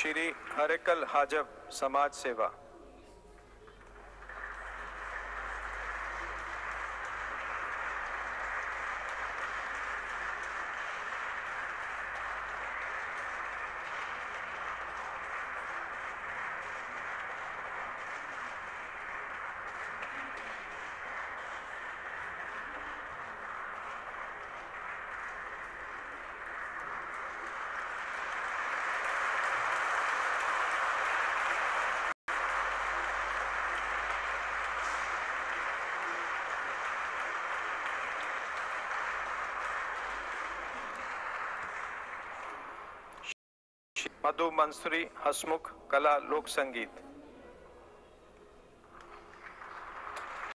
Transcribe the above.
श्री हरेकल हाजब समाज सेवा। मधु मंसूरी हसमुख कला लोक संगीत।